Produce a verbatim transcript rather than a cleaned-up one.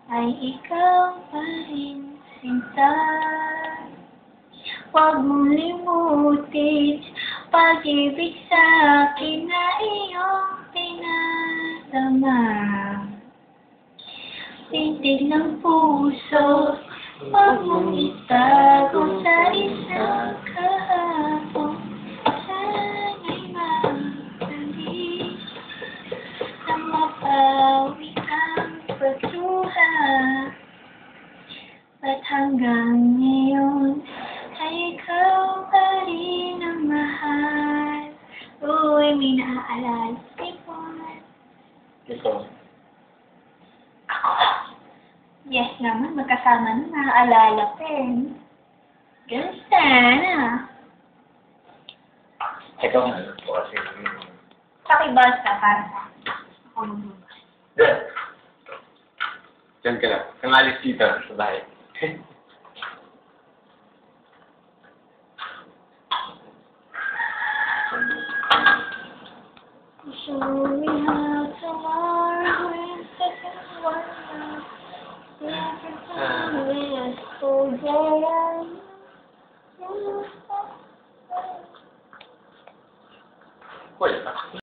ay ikaw pa rin, sinta. Huwag mong limutin pag-ibig sa akin na iyong pinasama. Pintig ng puso, huwag mong itago sa isang kahapon. Sana'y mabalik na mapawi ang pagluha. At hanggang ngayon ay ikaw pa rin ang mahal. Uy, may naaalala. Ipon. Ikaw. Ako. Yes naman, magkasama na naaalala pa eh. Ganun sana. Ikaw nga po kasi. Pakibasa para sa akin. Ako magbubas. Diyan. Diyan ka lang. Kang alis dito sa bahay. Show me how tomorrow is second wonder. Every time we are so there. Wala.